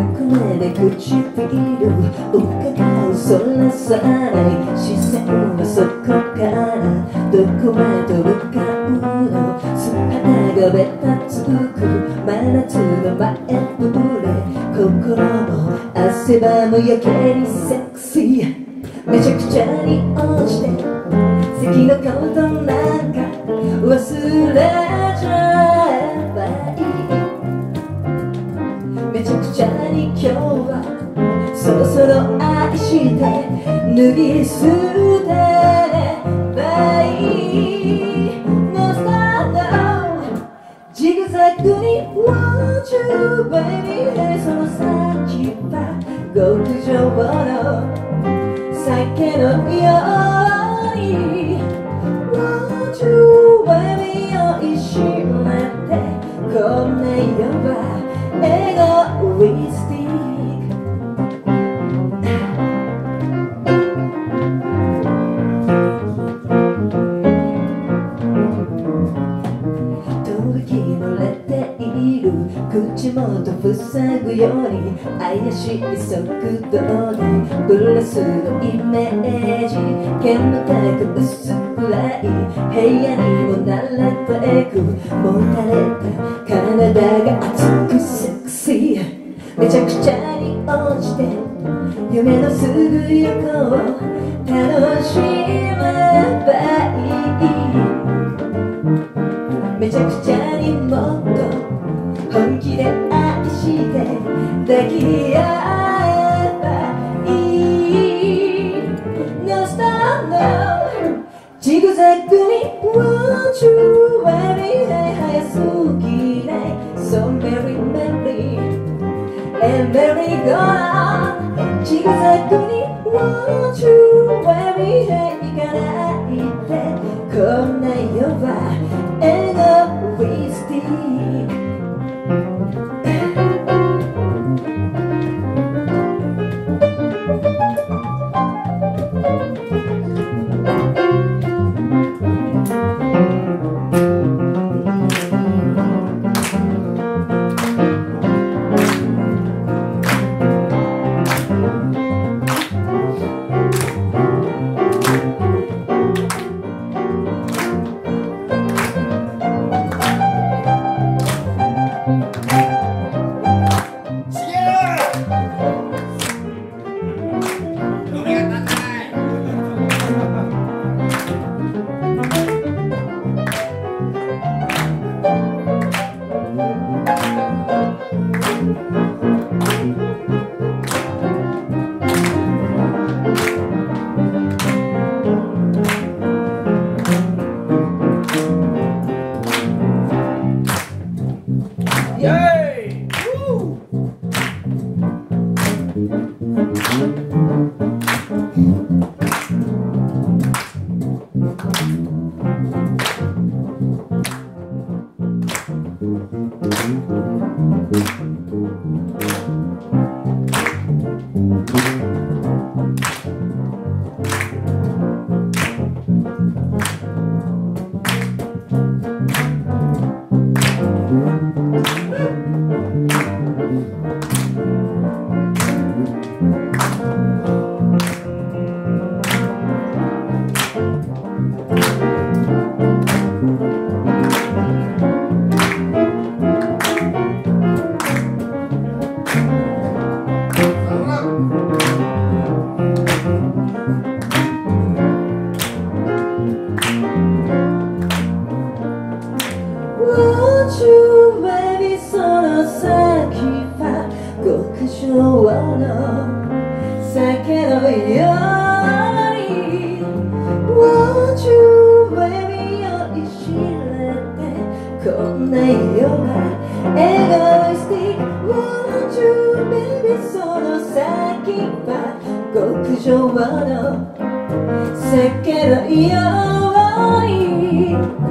こまで唇おかをそらさない視線はそこからどこへと向かうの素肌がべたつく真夏の前触れ心も汗ばむやけにセクシーめちゃくちゃに落ちて好きなことなんか忘れちゃえばいいめちゃくちゃに今日はそろそろ愛して脱ぎ捨てればいい No stop now ジグザグに Want you baby その先は極上の酒のように Want you baby 酔いしれてこんな夜はエゴイスティック吐き漏れている口元塞ぐように怪しい速度でブラスのイメージ煙たく薄暗い部屋にも慣れてくもたれた体が熱くセクシーめちゃくちゃに落ちて夢のすぐ横を楽しめばいいめちゃくちゃにもっと本気で愛して抱き合えばいい No stop no ジグザグに Want you baby 早すぎない So merry merry and merry go on ジグザグに Want you baby 行かないでこんな夜はエゴイスティック極上の酒のように Want you baby 酔いしれてこんな夜はエゴイスティック Want you baby その先は極上の酒のように